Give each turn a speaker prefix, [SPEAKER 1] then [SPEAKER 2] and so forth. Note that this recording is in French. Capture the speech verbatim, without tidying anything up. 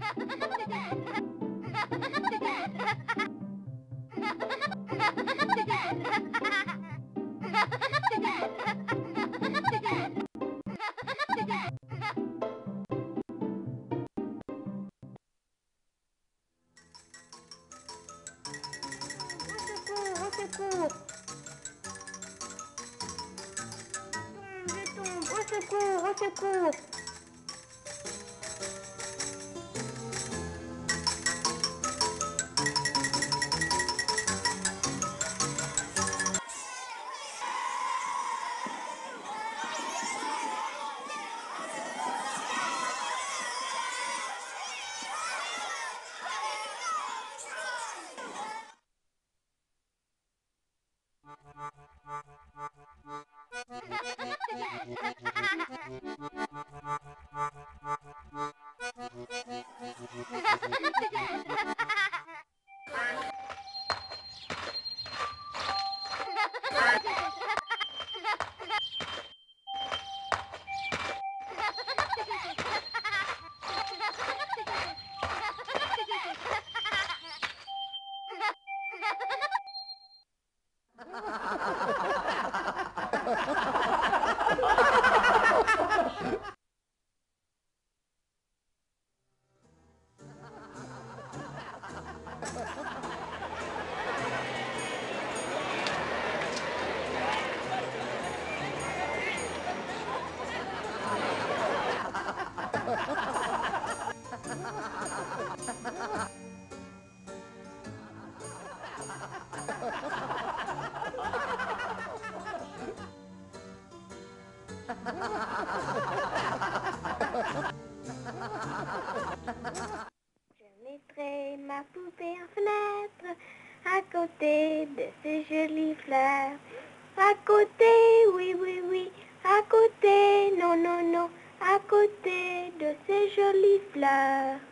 [SPEAKER 1] Au secours! Je tombe, au secours, au secours! Je mettrai ma poupée en fenêtre, à côté de ces jolies fleurs. À côté, oui, oui, oui, à côté, non, non, non, à côté de ces jolies fleurs.